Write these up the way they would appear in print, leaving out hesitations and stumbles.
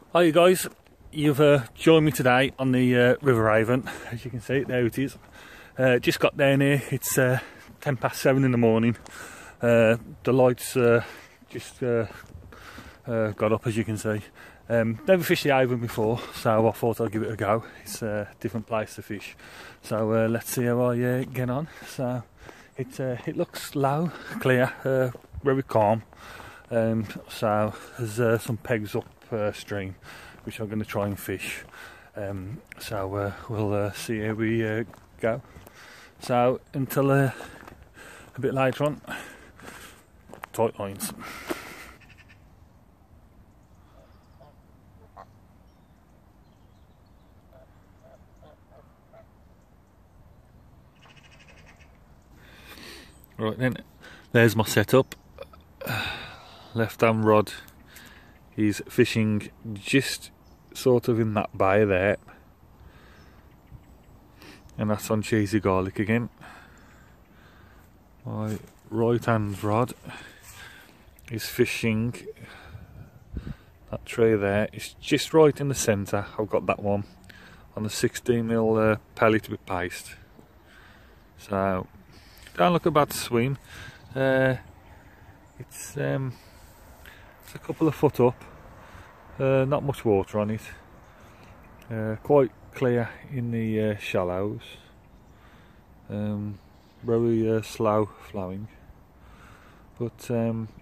Hi you guys, you've joined me today on the River Avon. As you can see, there it is. Just got down here, it's 7:10 in the morning. The lights just got up, as you can see. Never fished the Avon before, so I thought I'd give it a go. It's a different place to fish, so let's see how I get on. So it looks low, clear, very calm. So there's some pegs up stream which I'm going to try and fish. So we'll see how we go. So until a bit later on, tight lines. Right then, there's my setup. Left hand rod is fishing just sort of in that bay there, and that's on cheesy garlic again. My right hand rod is fishing that tree there. It's just right in the centre. I've got that one on the 16mm pellet with paste. So don't look a bad swim. It's a couple of foot up, not much water on it, quite clear in the shallows, very slow flowing, but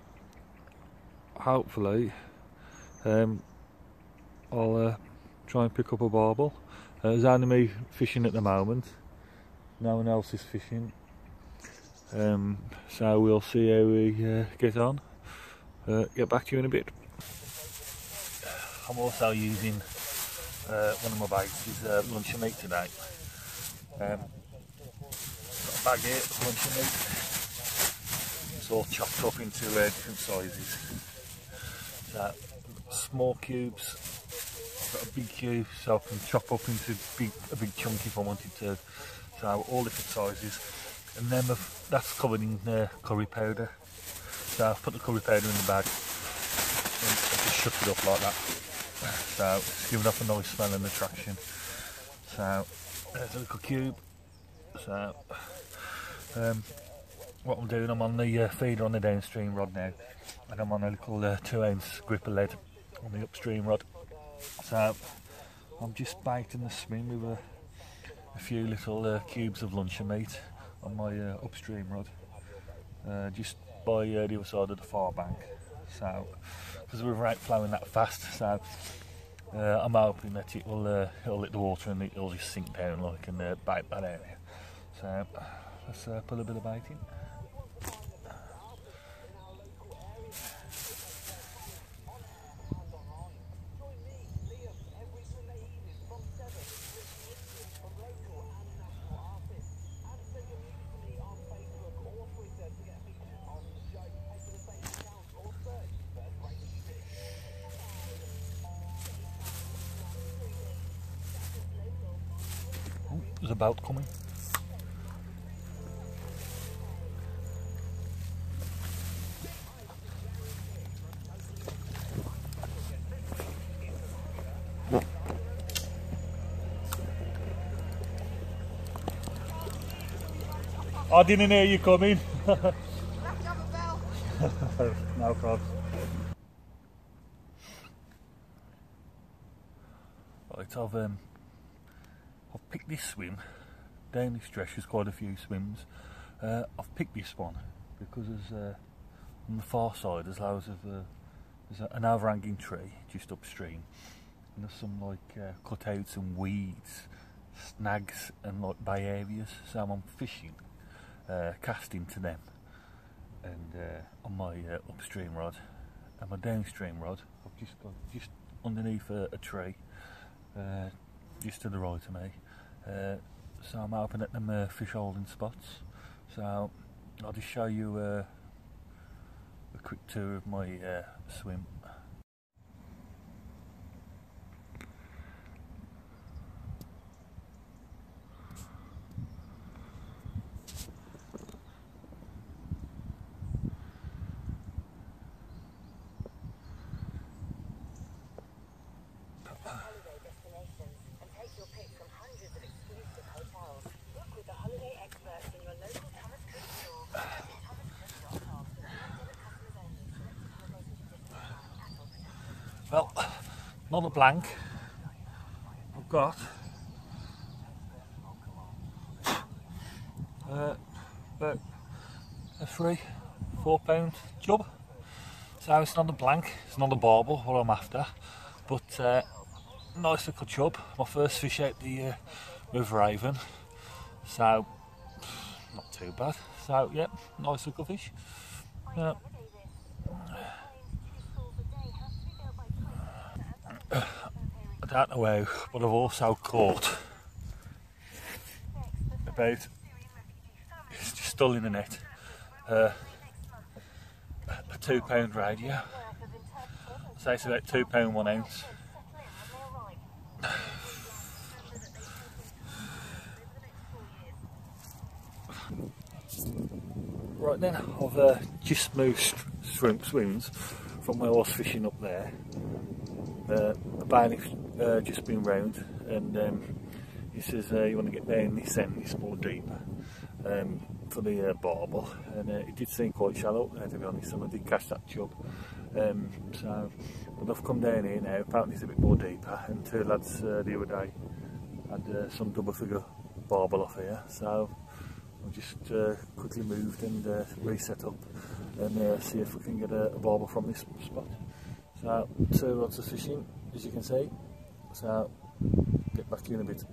hopefully I'll try and pick up a barbel. There's only me fishing at the moment, no one else is fishing, so we'll see how we get on. Get back to you in a bit. I'm also using one of my baits is luncheon meat today. Got a bag here of luncheon meat. It's all chopped up into different sizes. So small cubes, got a big cube so I can chop up into a big chunk if I wanted to. So all different sizes, and then that's covered in curry powder. So I've put the curry powder in the bag and just shut it up like that. So it's giving off a nice smell and attraction. So there's a little cube. So what I'm doing, I'm on the feeder on the downstream rod now, and I'm on a little 2-ounce gripper lead on the upstream rod. So I'm just baiting the swim with a few little cubes of luncheon meat on my upstream rod. Just by the other side of the far bank, so because the river ain't flowing that fast, so I'm hoping that it'll hit the water and it'll just sink down like and bite that area. So let's put a bit of bait in. There's a boat coming. I didn't hear you coming. No problem. Right, I've picked this swim down this stretch. There's quite a few swims. I've picked this one because there's on the far side there's loads of there's an overhanging tree just upstream, and there's some like cutouts and weeds, snags and like bay areas. So I'm fishing, casting to them, and on my upstream rod, and my downstream rod I've just got just underneath a tree. Just to the right of me, so I'm hoping at them fish holding spots. So I'll just show you a quick tour of my swim. Well, not a blank. I've got about a 3-4 pound chub. So it's not a blank, it's not a barbel what I'm after, but nice little chub. My first fish out the River Avon, so not too bad. So yeah, nice little fish. I don't know how, but I've also caught about, it's just still in the net, a £2 radio. So it's about £2 1 ounce. Right then, I've just moved shrimp swims from where I was fishing up there. The bailiff's just been round, and he says you want to get down this end, this more deeper, for the barbel, and it did seem quite shallow there, to be honest, and I did catch that chub. So, but I've come down here now. Apparently it's a bit more deeper, and two lads the other day had some double figure barbel off here, so I've just quickly moved and reset up and see if we can get a barbel from this spot. So 2 rods of fishing, as you can see, so get back to you in a bit.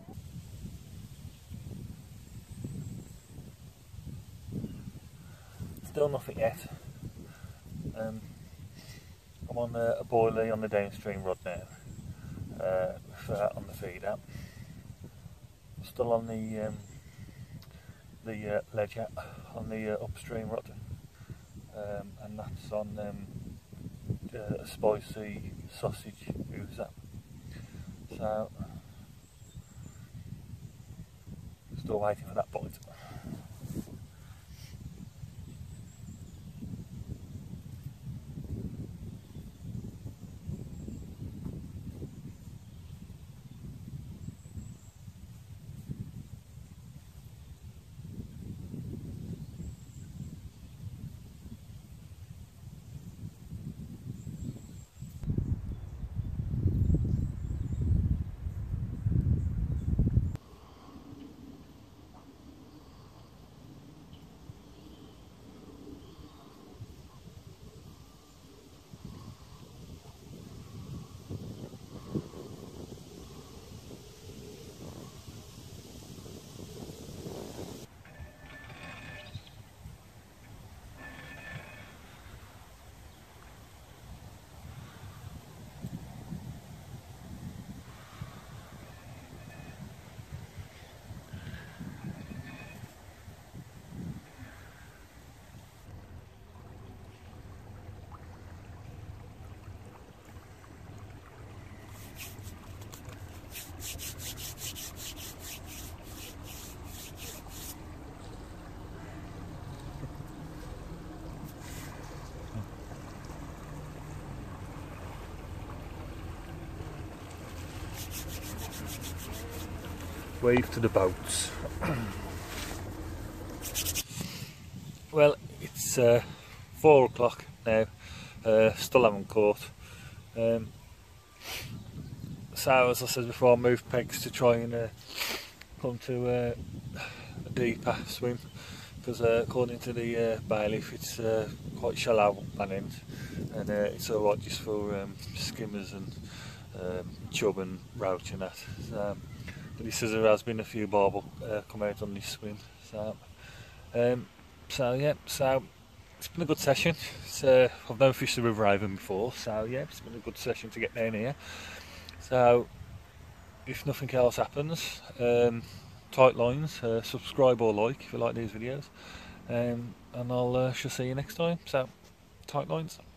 Still nothing yet. I'm on a boilie on the downstream rod now, on the feeder. Still on the ledger on the upstream rod, and that's on a spicy sausage oozer. So still waiting for that bite. Wave to the boats. Well, it's 4 o'clock now, still haven't caught. So as I said before, I moved pegs to try and come to a deeper swim, because according to the bailiff it's quite shallow one end, and it's alright just for skimmers and chub and roach and that. So, but he says there has been a few barbel come out on this swim. So yeah, so it's been a good session. I've never fished the River Avon before, so yeah, it's been a good session to get down here. So if nothing else happens, tight lines, subscribe or like if you like these videos, and I'll shall see you next time. So tight lines.